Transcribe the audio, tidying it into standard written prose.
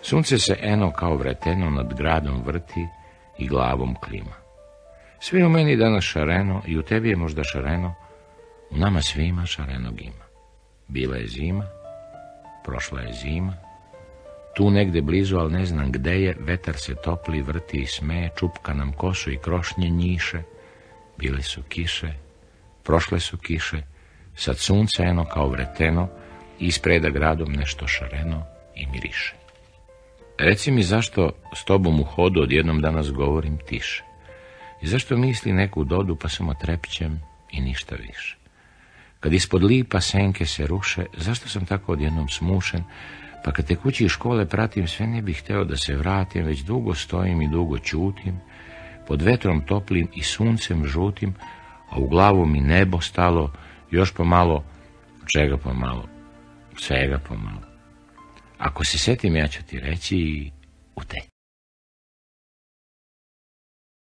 Sunce se eno kao vreteno nad gradom vrti i glavom klima. Sve u meni danas šareno i u tebi je možda šareno, u nama svima šarenog ima. Bila je zima, prošla je zima, tu negde blizu, ali ne znam gde je, vetar se topli, vrti i smeje, čupka nam kosu i krošnje njiše. Bile su kiše, prošle su kiše, sad sunce eno kao vreteno, ispreda gradom nešto šareno i miriše. Reci mi zašto s tobom u hodu odjednom danas govorim tiše? I zašto misli neku dodu pa samo trepćem i ništa više? Kad ispod lipa senke se ruše, zašto sam tako odjednom smušen? Pa kad te kući i škole pratim, sve ne bih hteo da se vratim, već dugo stojim i dugo ćutim, pod vetrom toplim i suncem žutim, a u glavu mi nebo stalo, još pomalo, čega pomalo, svega pomalo. Ako se setim, ja ću ti reći u te.